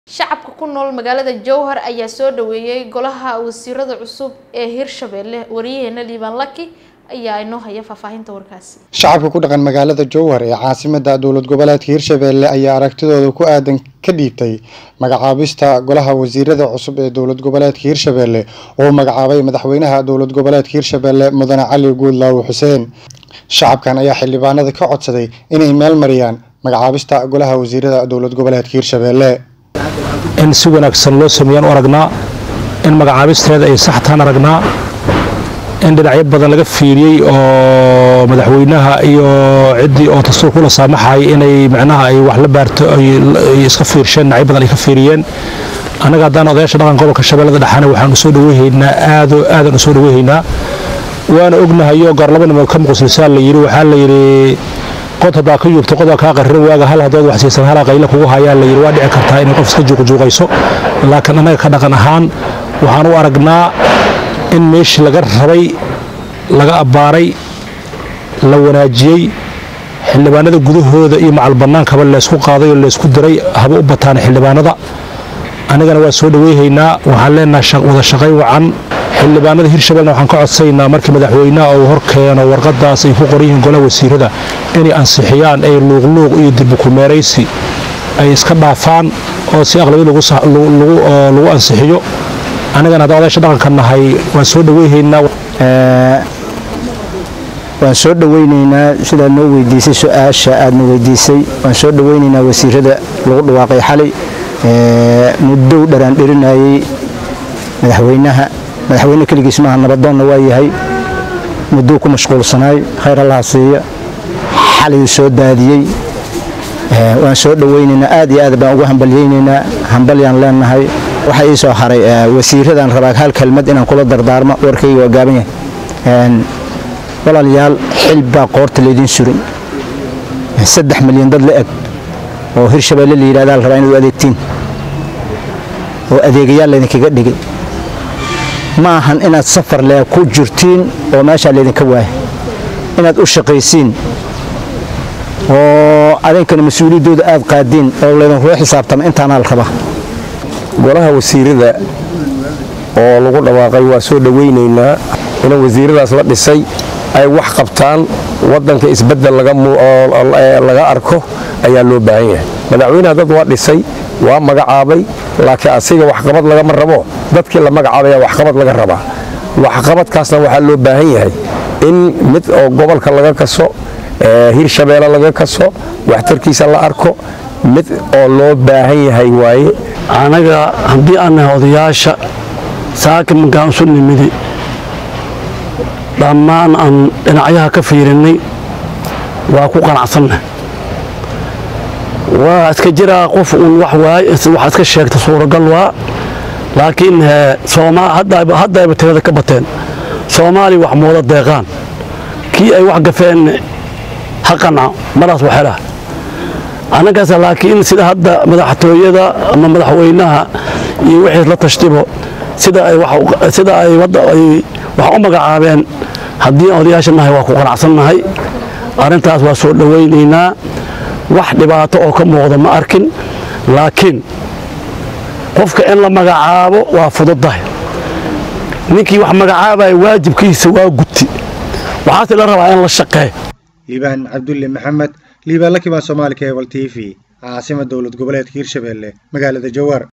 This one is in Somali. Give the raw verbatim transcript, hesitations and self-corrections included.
shacabka ku nool magaalada Jowhar ayaa soo dhaweeyay golaha wasiirada cusub ee Hirshabelle wariyeena Liban Laki ayaa inoo haya faafahinta warkaasi. shacabka ku dhaqan magaalada Jowhar ee caasimadda dawlad goboleedka Hirshabelle ayaa aragtidooda ku aadan ka dhiibtay magacaabista golaha wasiirada cusub ee dawlad goboleedka Hirshabelle oo magacaabay madaxweynaha dawlad goboleedka Hirshabelle Mudane Cali Guudlaaw Xuseen. shacabkan ayaa xildhibaanada ka codsaday inay meel mariyaan magacaabista golaha wasiirada dawlad goboleedka Hirshabelle. in si wanaagsan loo sameeyaan aragnaa in magacaabisteeda ay sax tahan aragnaa in dhinacyo badan laga fiiriyay oo madaxweynaha iyo cidii oo dastuur kula saamaxay inay macnaha ay wax la baarto ay iska fiirsheen dhinacyo badan ay ka fiiriyeen anaga hadaan odayaasha dhaqan gobolka Shabeellada Dhaxana waxaan soo dhaweeynaa aad oo aad soo dhaweeynaa waana ognahay oo garlabanimo ka muqsulsaan la yiri waxa la yiri qod hada ka yubto qod ka qarrin waaga hal hadood wax siisan hal qayl kugu hayaan la yiri waa dhici kartaa in qof iska juuq juuqayso laakiin anaga ka dhaqan ahaan waxaan u aragnaa in meesh laga rabay laga abaaray la wanaajiyay xildhibaanada gudahooda iyo macal banaanka la isku qaaday oo la isku diray haba u bataan xildhibaanada anagana waa soo dhaweeynaa waxaan leenahay shaqo wada shaqay wacan xildhibaanada Hirshabelle waxaan ka codsaynaa markii madaxweynaha uu horkeeno warqadaas ay ku qoriyeen golaha wasiirada inay ansixiyaan ay luuqluuq iyo dib ku meeraysi ay iska dhaafaan oo si aqlabiyad lagu lagu lagu ansixiyo anagana odayaasha dhaqanka nahay waan soo dhaweeynaa ee waan soo dhaweynaynaa sida noo weydiisay su'aasha aad noo weydiisay waan soo dhaweynaynaa wasiirada lagu dhawaaqay xalay ee muddo dheeraan dhirinayay madaxweynaha madaxweyne kaligiis ma nabadoonna waa yahay muddo ku mashquulsanay khayr Allah siiya xalay soo daadiyay ee waan soo dhaweynaynaa aad iyo aad baan ugu hambalyeynaa hambalyaan leenahay waxa ay soo haray wasiiradan rabaa hal kelmad inaan kula dardaarmo warkayga waa gaaban yahay een walaalayaal xilba qoorta leedin surin saddex milyan dad la eg oo Hirshabelle la yiraahdo rabaa inuu adeegtiin oo adeegayaal leedin kaga dhigay ma ahan inaad safar leh ku jirtiin oo meesha leedin ka waay inaad u shaqaysiin oo adinkana mas'uuliyadooda aad qaadin oo leedin ruux xisaabtama intaana la rabaa golaha wasiirada oo lagu dhawaaqay waa soo dhaweynaynaa in wasiiradaas la dhisay ay wax qabtaan wadanka isbedel laga laga arko ayaa loo baahan yahay madaxweynaha dad waa dhisay waa magacaabay laakiin asiga wax qabad laga ma rabo dadkii la magacaabay wax qabad laga rabaa wax qabadkaasna waxa loo baahan yahay in mid oo gobolka laga kaso Hirshabelle laga kaso waxtarkiisa la arko mid oo loo baahan yahay waaye anaga hadii aan odayaasha saakin markaan soo nimidi dhammaan aan dhinacyaha ka fiirinay waa ku qanacsannahay waa iska jira qof uu wax waay wax iska sheegta suuragal waa laakiin Soomaali hadda hadda ay tirada ka bateen Soomaali wax mooda deeqaan kii ay wax gafeen xaqana maraas waxala anaga laakiin sida hadda madaxtooyada ama madaxweynaha iyo wixii la tashtibo sida ay wax sida ay wada ay wax u magacaabeen hadii odayaashanahay waa ku qanacsanahay arintaas waa soo dhaweynaynaa wax dhibaato oo ka muuqda ma arkin laakiin qofka in la magacaabo waa fududahay ninkii wax magacaabay waajibkiisa waa guti waxa la rabaa in la shaqeeyo Liban Abdulle Maxamed Liban Laki waa Soomaali Cable T V عاصمة دولة goboleedka Hirshabelle magaalada Jowhar